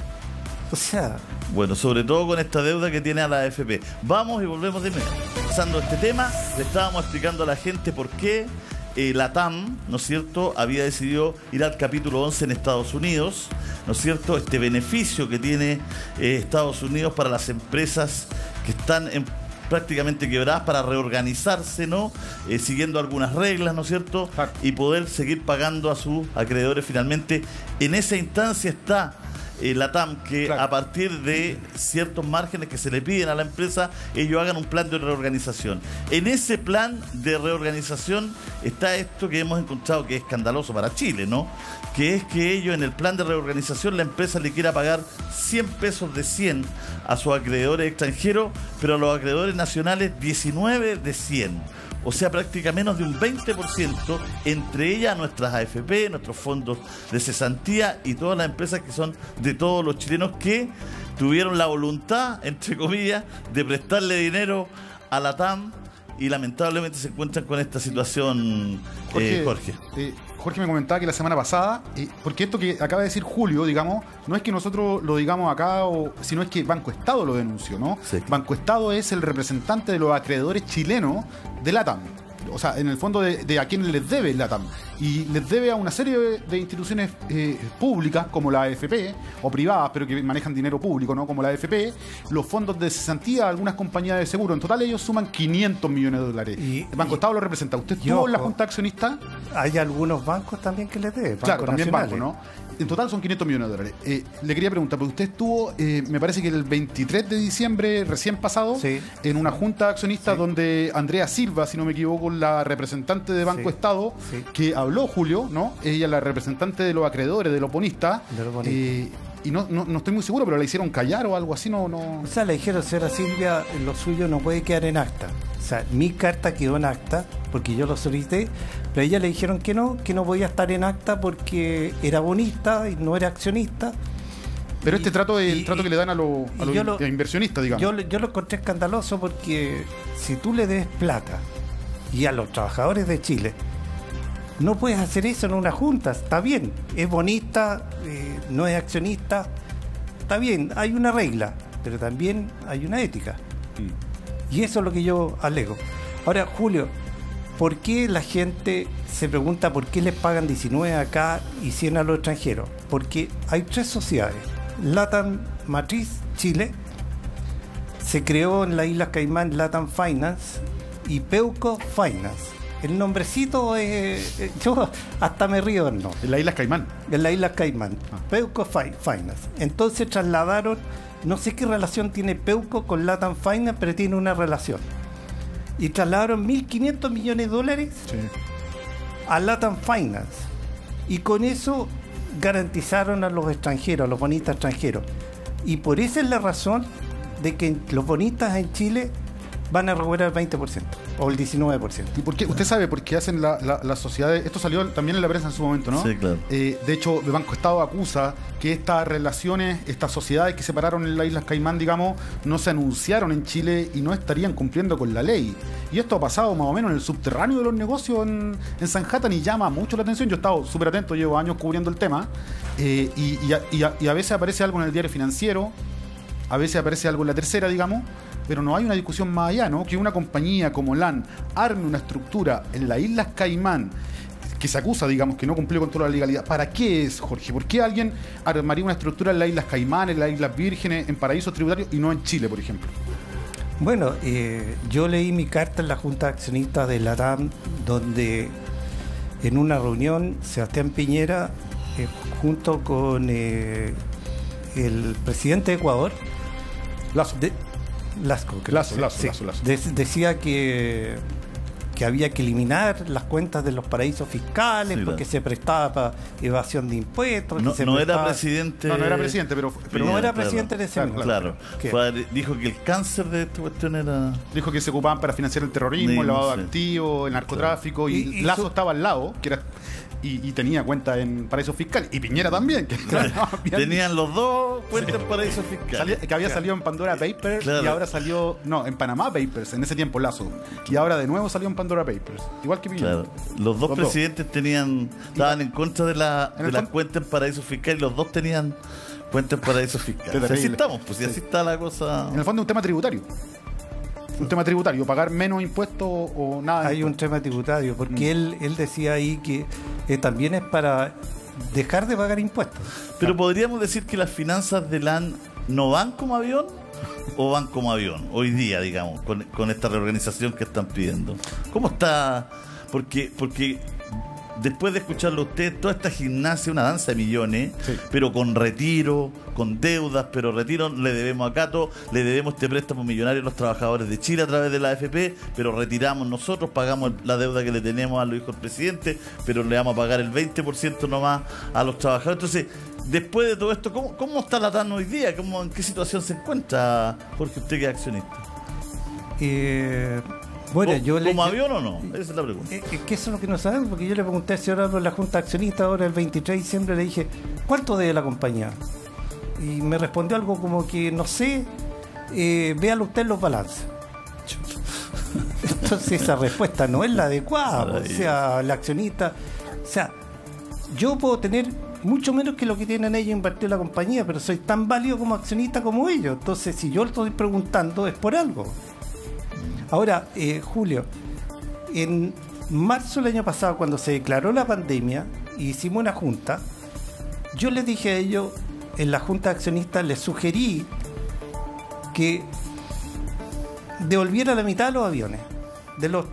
O sea... Bueno, sobre todo con esta deuda que tiene a la AFP. Vamos y volvemos de inmediato. Pasando este tema, le estábamos explicando a la gente por qué LATAM, ¿no es cierto?, había decidido ir al capítulo 11 en Estados Unidos, ¿no es cierto?, este beneficio que tiene Estados Unidos para las empresas que están prácticamente quebradas, para reorganizarse, ¿no? Siguiendo algunas reglas, ¿no es cierto? Y poder seguir pagando a sus acreedores finalmente. En esa instancia está LATAM, que a partir de ciertos márgenes que se le piden a la empresa, ellos hagan un plan de reorganización. En ese plan de reorganización está esto que hemos encontrado que es escandaloso para Chile, ¿no? Que es que ellos en el plan de reorganización la empresa le quiera pagar 100 pesos de 100 a sus acreedores extranjeros, pero a los acreedores nacionales 19 de 100. O sea, prácticamente menos de un 20%, entre ellas nuestras AFP, nuestros fondos de cesantía y todas las empresas que son de todos los chilenos que tuvieron la voluntad, entre comillas, de prestarle dinero a LATAM y lamentablemente se encuentran con esta situación, Jorge. Jorge me comentaba que la semana pasada, porque esto que acaba de decir Julio, digamos, no es que nosotros lo digamos acá, sino es que Banco Estado lo denunció, ¿no? Sí. Banco Estado es el representante de los acreedores chilenos de LATAM. O sea, en el fondo de a quienes les debe LATAM. Y les debe a una serie de instituciones públicas, como la AFP, o privadas, pero que manejan dinero público, ¿no? Como la AFP, los fondos de cesantía, algunas compañías de seguro. En total ellos suman 500 millones de dólares. El Banco Estado lo representa. ¿Usted estuvo en la Junta Accionista? Hay algunos bancos también que les deben. Claro, también bancos, ¿no? En total son 500 millones de dólares. Le quería preguntar, porque usted estuvo, me parece que el 23 de diciembre recién pasado, en una junta accionista donde Andrea Silva, si no me equivoco, la representante de Banco Estado, que habló, Julio, ¿no? Ella es la representante de los acreedores, de los bonistas. Y no estoy muy seguro, pero la hicieron callar o algo así, no. O sea, le dijeron, señora Silvia, lo suyo no puede quedar en acta. O sea, mi carta quedó en acta porque yo lo solicité, pero a ella le dijeron que no podía estar en acta porque era bonista y no era accionista. Pero este trato es el trato que le dan a los inversionistas, digamos. Yo lo encontré escandaloso porque si tú le des plata y a los trabajadores de Chile, no puedes hacer eso en una junta. Está bien, es bonista, no es accionista, está bien, hay una regla, pero también hay una ética. Y eso es lo que yo alego. Ahora, Julio, ¿por qué la gente se pregunta por qué les pagan 19 acá y 100 a los extranjeros? Porque hay 3 sociedades. LATAM Matriz Chile, se creó en las Islas Caimán LATAM Finance y Peuco Finance. El nombrecito es... yo hasta me río del nombre. En las Islas Caimán. En las Islas Caimán. Peuco Finance. Entonces trasladaron... No sé qué relación tiene Peuco con LATAM Finance, pero tiene una relación. Y trasladaron 1.500 millones de dólares a LATAM Finance. Y con eso garantizaron a los extranjeros, a los bonistas extranjeros. Y por esa es la razón de que los bonistas en Chile van a recuperar el 20% o el 19%. ¿Y por qué? Usted sabe por qué hacen las sociedades. Esto salió también en la prensa en su momento, ¿no? Sí, claro. De hecho, el Banco Estado acusa que estas relaciones, estas sociedades que separaron en las Islas Caimán, digamos, no se anunciaron en Chile y no estarían cumpliendo con la ley. Y esto ha pasado más o menos en el subterráneo de los negocios en Sanhattan y llama mucho la atención. Yo he estado súper atento, llevo años cubriendo el tema. Y a veces aparece algo en el Diario Financiero, a veces aparece algo en La Tercera, digamos, pero no hay una discusión más allá, ¿no? Que una compañía como LAN arme una estructura en las Islas Caimán que se acusa, digamos, que no cumplió con toda la legalidad. ¿Para qué es, Jorge? ¿Por qué alguien armaría una estructura en las Islas Caimán, en las Islas Vírgenes, en paraísos tributarios y no en Chile, por ejemplo? Bueno, yo leí mi carta en la Junta de Accionistas de LATAM, donde en una reunión Sebastián Piñera, junto con el presidente de Ecuador, Lazo, decía que había que eliminar las cuentas de los paraísos fiscales, porque se prestaba para evasión de impuestos. No era presidente. No era presidente, pero no era presidente en ese momento. Claro. Dijo que el cáncer de esta cuestión era. Dijo que se ocupaban para financiar el terrorismo, el lavado de activos, el narcotráfico, claro. y Lazo estaba al lado, que era. Y tenía cuenta en paraísos fiscales. Y Piñera también. Tenían los dos cuentas en paraísos fiscales. Que había salido en Pandora Papers, claro. Y ahora salió. No, en Panamá Papers, en ese tiempo Lazo. Y ahora de nuevo salió en Pandora Papers. Igual que Piñera. Claro. Los dos presidentes estaban en contra de las cuentas en paraísos fiscales. Y los dos tenían cuentas en paraísos fiscales. Así estamos, pues, y así está la cosa. En el fondo es un tema tributario. Un tema tributario, pagar menos impuestos o nada. Hay un tema tributario, porque él decía ahí que también es para dejar de pagar impuestos. Pero podríamos decir que las finanzas de LAN no van como avión o van como avión hoy día, digamos, con esta reorganización que están pidiendo. ¿Cómo está? Porque después de escucharlo a usted, toda esta gimnasia, una danza de millones, sí, pero con retiro, con deudas, pero retiro le debemos a Cato, le debemos este préstamo millonario a los trabajadores de Chile a través de la AFP, pero retiramos nosotros, pagamos la deuda que le tenemos a los hijos del presidente, pero le vamos a pagar el 20% nomás a los trabajadores. Entonces, después de todo esto, ¿cómo está la TAN hoy día? ¿En qué situación se encuentra, Jorge, usted que es accionista? Bueno, ¿Como avión o no? Esa es la pregunta. Que eso es lo que no sabemos, porque yo le pregunté a señora por la Junta de Accionistas ahora el 23 de diciembre, le dije, ¿cuánto debe la compañía? Y me respondió algo como que, no sé, véalo usted en los balances. Entonces esa respuesta no es la adecuada. O sea, el accionista... O sea, yo puedo tener mucho menos que lo que tienen ellos invertido en la compañía, pero soy tan válido como accionista como ellos. Entonces, si yo lo estoy preguntando, es por algo. Ahora, Julio, en marzo del año pasado, cuando se declaró la pandemia, hicimos una junta, yo les dije a ellos, en la junta de accionistas, les sugerí que devolviera la mitad de los aviones. De los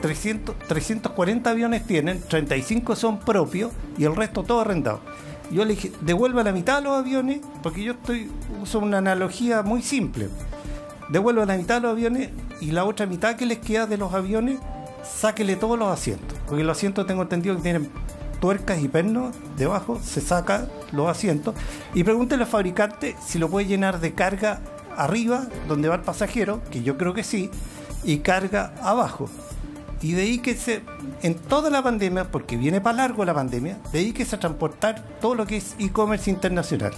340 aviones tienen, 35 son propios y el resto todo arrendado. Yo le dije, devuelva la mitad de los aviones, porque yo uso una analogía muy simple. Devuelva la mitad de los aviones y la otra mitad que les queda de los aviones, sáquele todos los asientos. Porque los asientos tengo entendido que tienen tuercas y pernos debajo, se saca los asientos y pregúntele al fabricante si lo puede llenar de carga arriba, donde va el pasajero, que yo creo que sí, y carga abajo. Y dedíquese en toda la pandemia, porque viene para largo la pandemia, dedíquese a transportar todo lo que es e-commerce internacional.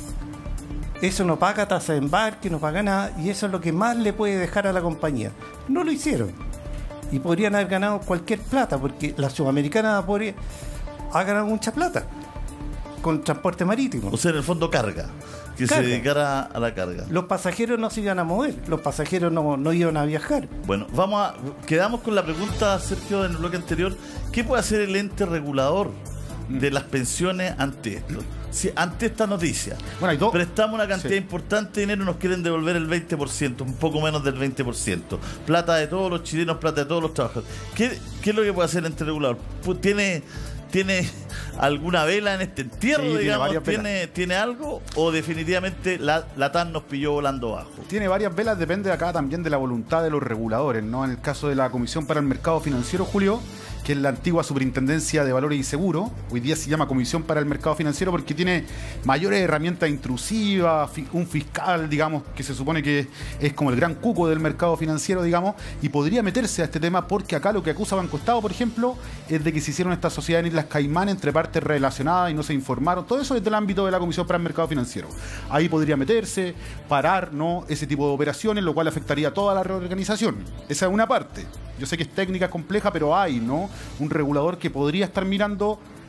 Eso no paga tasa de embarque, no paga nada, y eso es lo que más le puede dejar a la compañía. No lo hicieron. Y podrían haber ganado cualquier plata, porque la Sudamericana ha ganado mucha plata con transporte marítimo. O sea, en el fondo carga. Se dedicara a la carga. Los pasajeros no se iban a mover, los pasajeros no iban a viajar. Bueno, quedamos con la pregunta, Sergio, en el bloque anterior. ¿Qué puede hacer el ente regulador de las pensiones ante esto? Si ante esta noticia, prestamos una cantidad importante de dinero y nos quieren devolver el 20%, un poco menos del 20%. Plata de todos los chilenos, plata de todos los trabajadores. ¿Qué es lo que puede hacer el ente regulador? ¿Tiene alguna vela en este entierro, sí, digamos? ¿Tiene algo? ¿O definitivamente la TAN nos pilló volando bajo? Tiene varias velas, depende acá también de la voluntad de los reguladores, ¿no? En el caso de la Comisión para el Mercado Financiero, Julio, que es la antigua Superintendencia de Valores y Seguros, hoy día se llama Comisión para el Mercado Financiero porque tiene mayores herramientas intrusivas, un fiscal, digamos, que se supone que es como el gran cuco del mercado financiero, digamos, y podría meterse a este tema porque acá lo que acusa Banco Estado, por ejemplo, es de que se hicieron estas sociedades en Islas Caimán entre partes relacionadas y no se informaron. Todo eso es del ámbito de la Comisión para el Mercado Financiero. Ahí podría meterse, parar, ¿no?, ese tipo de operaciones, lo cual afectaría a toda la reorganización. Esa es una parte. Yo sé que es técnica compleja, pero hay, ¿no?, un regulador que podría estar mirando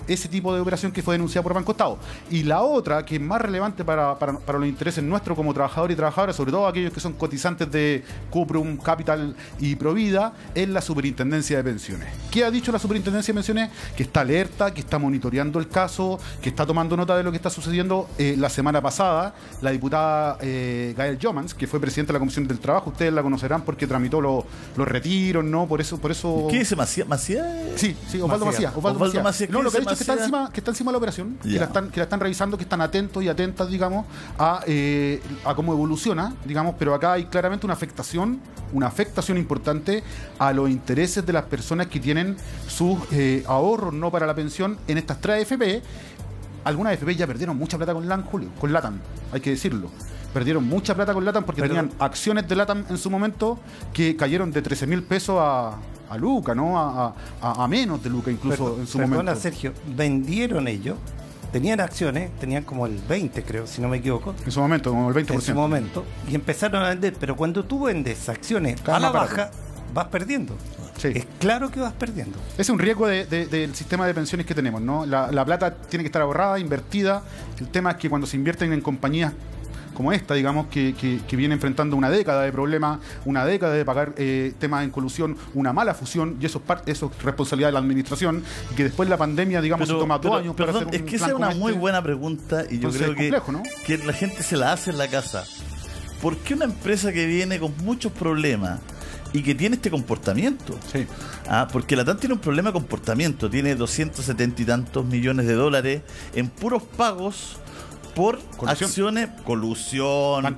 ese tipo de operación que fue denunciada por Banco Estado. Y la otra, que es más relevante para los intereses nuestros como trabajadores y trabajadoras, sobre todo aquellos que son cotizantes de Cuprum, Capital y Provida, es la Superintendencia de Pensiones. ¿Qué ha dicho la Superintendencia de Pensiones? Que está alerta, que está monitoreando el caso, que está tomando nota de lo que está sucediendo. La semana pasada, la diputada Gael Jomans, que fue presidenta de la Comisión del Trabajo, ustedes la conocerán porque tramitó los retiros, ¿no? Por eso... ¿Qué dice Macías? Sí, Osvaldo Macías. Osvaldo Macías. No, lo que ha dicho es que está encima de la operación, que la están revisando, que están atentos y atentas, digamos, a cómo evoluciona, digamos, pero acá hay claramente una afectación importante a los intereses de las personas que tienen sus ahorros no para la pensión en estas 3 AFP. Algunas AFP ya perdieron mucha plata con LATAM, hay que decirlo. Perdieron mucha plata con LATAM porque tenían acciones de LATAM en su momento que cayeron de 13.000 pesos a Luca, ¿no? A menos de Luca incluso en su momento. Perdona, Sergio, vendieron ellos, tenían acciones, tenían como el 20, creo, si no me equivoco. En su momento, como el 20%. En su momento, y empezaron a vender, pero cuando tú vendes acciones a la baja, vas perdiendo. Sí. Es claro que vas perdiendo. Es un riesgo del sistema de pensiones que tenemos, ¿no? La plata tiene que estar ahorrada, invertida. El tema es que cuando se invierten en compañías como esta, digamos, que viene enfrentando una década de problemas, una década de pagar temas en colusión, una mala fusión, y eso es responsabilidad de la administración, y que después la pandemia, digamos, se toma 2 años para hacer un es que esa plan es una como muy buena pregunta, y yo creo complejo, ¿no? que la gente se la hace en la casa. ¿Por qué una empresa que viene con muchos problemas y que tiene este comportamiento? Sí. Porque LATAM tiene un problema de comportamiento, tiene 270 y tantos millones de dólares en puros pagos por acciones, colusión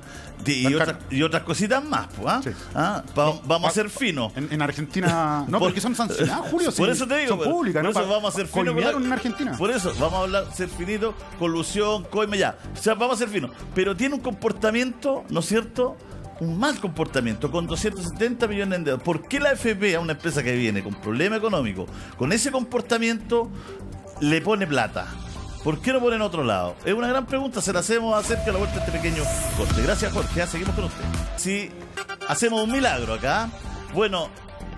y otras cositas más. Sí. Vamos a ser finos. En Argentina, no, porque son sancionadas, Julio. Por eso te digo, son públicas, por ¿no? eso vamos a ser finos. En Argentina. Por eso, vamos a hablar, ser finito, colusión, coime ya. O sea, vamos a ser finos. Pero tiene un comportamiento, ¿no es cierto?, un mal comportamiento, con 270 millones de dólares. ¿Por qué la AFP, a una empresa que viene con problema económico, con ese comportamiento, le pone plata? ¿Por qué no pone en otro lado? Es una gran pregunta, se la hacemos acerca a la vuelta de este pequeño corte. Gracias, Jorge. Seguimos con usted. Sí, hacemos un milagro acá. Bueno,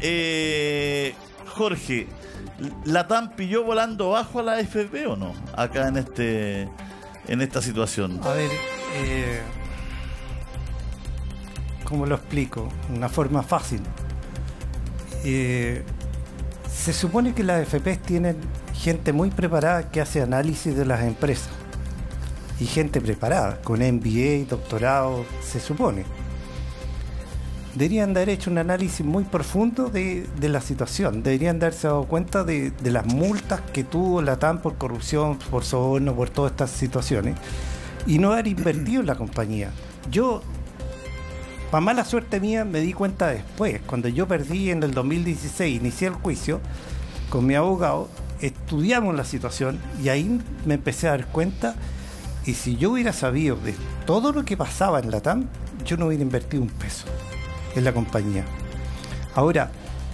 Jorge, ¿LATAM pilló volando bajo a la AFP o no? Acá en esta situación. A ver, ¿cómo lo explico? Una forma fácil. Se supone que las AFPs tienen gente muy preparada que hace análisis de las empresas. Y gente preparada, con MBA, doctorado, se supone. Deberían de haber hecho un análisis muy profundo de la situación. Deberían de haberse dado cuenta de las multas que tuvo LATAM por corrupción, por soborno, por todas estas situaciones. Y no haber invertido en la compañía. Yo, para mala suerte mía, me di cuenta después. Cuando yo perdí en el 2016, inicié el juicio con mi abogado, estudiamos la situación y ahí me empecé a dar cuenta. Y si yo hubiera sabido de todo lo que pasaba en LATAM, yo no hubiera invertido un peso en la compañía. Ahora,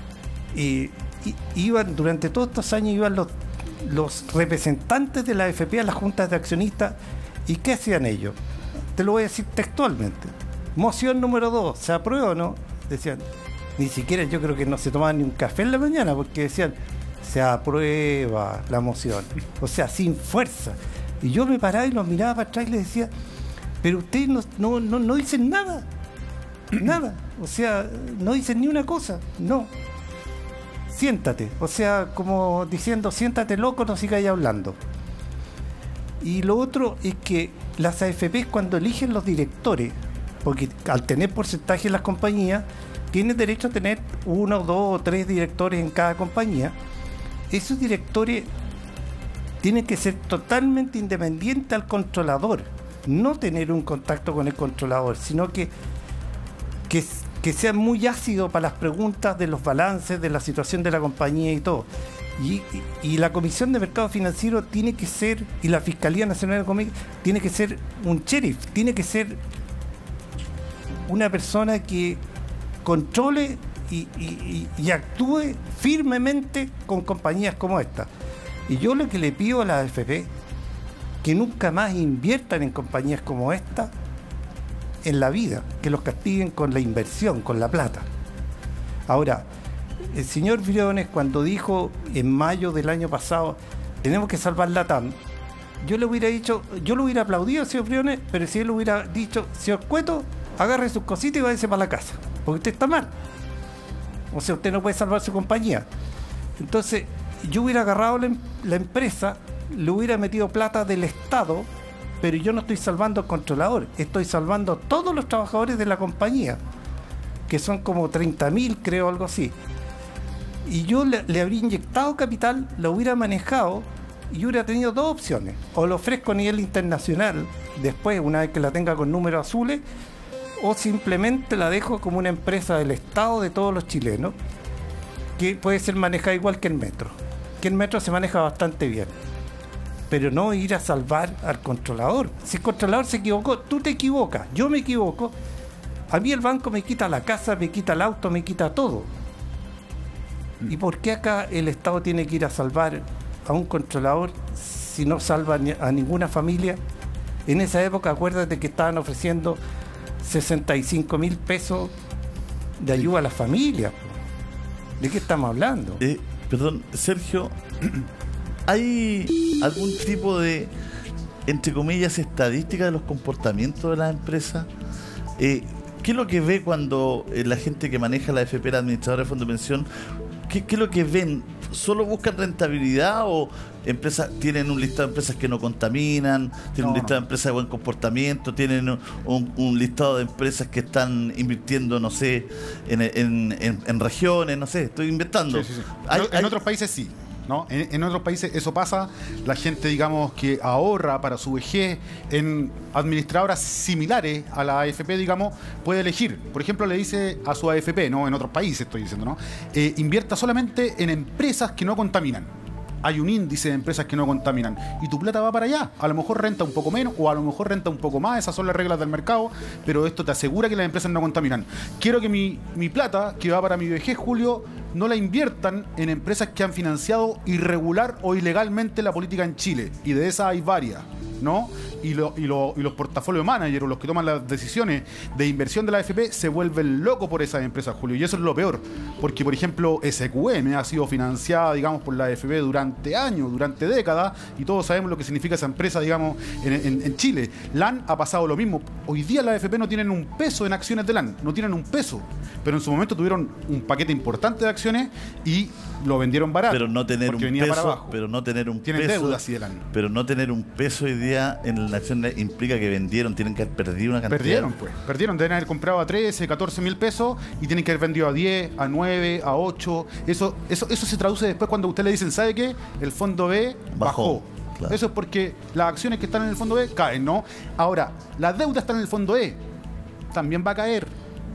durante todos estos años iban los representantes de la AFP a las juntas de accionistas. ¿Y qué hacían ellos? Te lo voy a decir textualmente. Moción número 2, ¿se aprueba o no? Decían, ni siquiera yo creo que no se tomaban ni un café en la mañana, porque decían, se aprueba la moción. O sea, sin fuerza. Y yo me paraba y los miraba para atrás y les decía, pero ustedes no dicen nada. Nada. O sea, no dicen ni una cosa. No. Siéntate. O sea, como diciendo, siéntate loco, no sigas hablando. Y lo otro es que las AFPs, cuando eligen los directores, porque al tener porcentaje en las compañías, tienen derecho a tener 1, 2 o 3 directores en cada compañía. Esos directores tienen que ser totalmente independientes al controlador, no tener un contacto con el controlador, sino que sean muy ácidos para las preguntas de los balances, de la situación de la compañía y todo. Y la Comisión de Mercado Financiero tiene que ser, y la Fiscalía Nacional de Comercio, tiene que ser un sheriff, tiene que ser una persona que controle y actúe firmemente con compañías como esta. Y yo lo que le pido a la AFP, que nunca más inviertan en compañías como esta en la vida, que los castiguen con la inversión, con la plata. Ahora, el señor Briones, cuando dijo en mayo del año pasado, tenemos que salvar la TAM, yo le hubiera dicho, yo lo hubiera aplaudido al señor Briones, pero si él hubiera dicho, señor Cueto, agarre sus cositas y váyase para la casa, porque usted está mal. O sea, usted no puede salvar su compañía. Entonces, yo hubiera agarrado la empresa, le hubiera metido plata del Estado, pero yo no estoy salvando al controlador, estoy salvando a todos los trabajadores de la compañía, que son como 30.000, creo, algo así. Y yo le habría inyectado capital, lo hubiera manejado y hubiera tenido dos opciones. O lo ofrezco a nivel internacional, después, una vez que la tenga con números azules, o simplemente la dejo como una empresa del Estado de todos los chilenos, que puede ser manejada igual que el metro. Que el metro se maneja bastante bien. Pero no ir a salvar al controlador. Si el controlador se equivocó, tú te equivocas, yo me equivoco. A mí el banco me quita la casa, me quita el auto, me quita todo. ¿Y por qué acá el Estado tiene que ir a salvar a un controlador si no salva a ninguna familia? En esa época, acuérdate que estaban ofreciendo 65.000 pesos de ayuda a las familias. ¿De qué estamos hablando? Perdón, Sergio, ¿hay algún tipo de, entre comillas, estadística de los comportamientos de las empresas? ¿Qué es lo que ve cuando la gente que maneja la AFP, la administradora de fondo de pensión, qué es lo que ven? ¿Solo buscan rentabilidad o empresas tienen un listado de empresas que no contaminan, tienen un listado de empresas de buen comportamiento, tienen un listado de empresas que están invirtiendo, no sé, en regiones, no sé, estoy inventando? Sí. En otros países sí, ¿no? En otros países eso pasa. La gente, digamos, que ahorra para su vejez en administradoras similares a la AFP, digamos, puede elegir. Por ejemplo, le dice a su AFP, ¿no? En otros países estoy diciendo, ¿no? Invierta solamente en empresas que no contaminan. Hay un índice de empresas que no contaminan y tu plata va para allá. A lo mejor renta un poco menos o a lo mejor renta un poco más. Esas son las reglas del mercado, pero esto te asegura que las empresas no contaminan. Quiero que mi plata, que va para mi vejez, Julio, no la inviertan en empresas que han financiado irregular o ilegalmente la política en Chile. Y de esas hay varias, ¿no? Y los portafolio managers o los que toman las decisiones de inversión de la AFP se vuelven locos por esas empresas, Julio. Y eso es lo peor. Porque, por ejemplo, SQM ha sido financiada, digamos, por la AFP durante años, durante décadas, y todos sabemos lo que significa esa empresa, digamos, en Chile. LAN ha pasado lo mismo. Hoy día la AFP no tienen un peso en acciones de LAN, no tienen un peso. Pero en su momento tuvieron un paquete importante de acciones y lo vendieron barato. Pero no tener un peso, tienen deudas así de LAN. Pero no tener un peso hoy día en la acción implica que vendieron, tienen que haber perdido una cantidad. Perdieron, deben haber comprado a 13, 14 mil pesos y tienen que haber vendido a 10, a 9, a 8. Eso se traduce después cuando a usted le dicen, ¿sabe qué? El fondo B bajó. Claro. Eso es porque las acciones que están en el fondo B caen, ¿no? Ahora, la deuda está en el fondo E. También va a caer,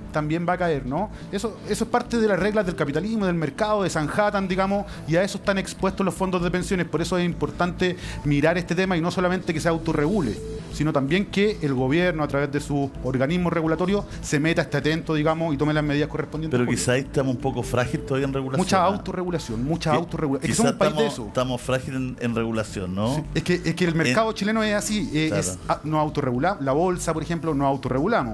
¿no? Eso es parte de las reglas del capitalismo, del mercado, de Sanhattan, digamos, y a eso están expuestos los fondos de pensiones. Por eso es importante mirar este tema y no solamente que se autorregule, sino también que el gobierno, a través de sus organismos regulatorios, se meta, esté atento, digamos, y tome las medidas correspondientes. Pero quizás estamos un poco frágiles todavía en regulación. Mucha autorregulación. Es que somos un país de eso. Estamos frágiles en regulación, ¿no? Sí, es que el mercado chileno es así, claro. No autorregulamos. La bolsa, por ejemplo, no autorregulamos.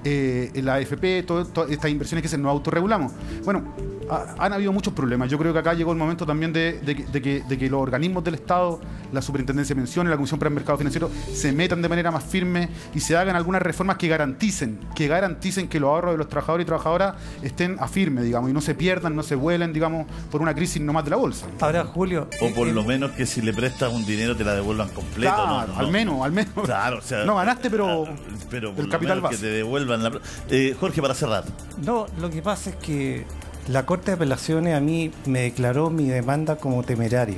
La AFP, todas estas inversiones que no autorregulamos. Bueno, han habido muchos problemas. Yo creo que acá llegó el momento también de que los organismos del Estado, la Superintendencia de Pensiones, la Comisión para el Mercado Financiero, se metan de manera más firme y se hagan algunas reformas que garanticen que los ahorros de los trabajadores y trabajadoras estén a firme, digamos, y no se pierdan, no se vuelen, digamos, por una crisis nomás de la bolsa. Ahora, Julio... O por lo menos que si le prestas un dinero te la devuelvan completo. Claro, al menos. Claro, o sea, no ganaste, pero el capital base. Que te devuelvan la... Jorge, para cerrar. No, lo que pasa es que la Corte de Apelaciones a mí me declaró mi demanda como temeraria.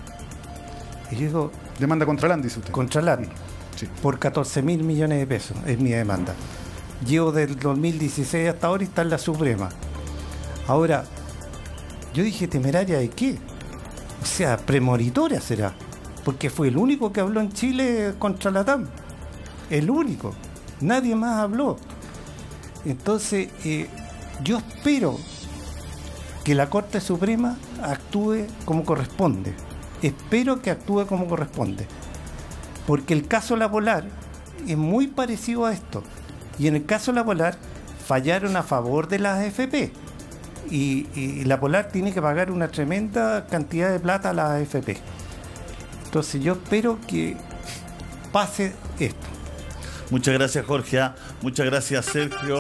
Y yo digo... ¿Demanda contra LAN, dice usted? Contra LAN. Sí. Por 14.000 millones de pesos es mi demanda. Llevo del 2016 hasta ahora y está en la Suprema. Ahora, yo dije, ¿temeraria de qué? O sea, premonitoria será. Porque fue el único que habló en Chile contra la TAM. El único. Nadie más habló. Entonces, yo espero que la Corte Suprema actúe como corresponde. Espero que actúe como corresponde. Porque el caso La Polar es muy parecido a esto. Y en el caso La Polar fallaron a favor de las AFP. Y La Polar tiene que pagar una tremenda cantidad de plata a las AFP. Entonces yo espero que pase esto. Muchas gracias, Jorge. Muchas gracias, Sergio.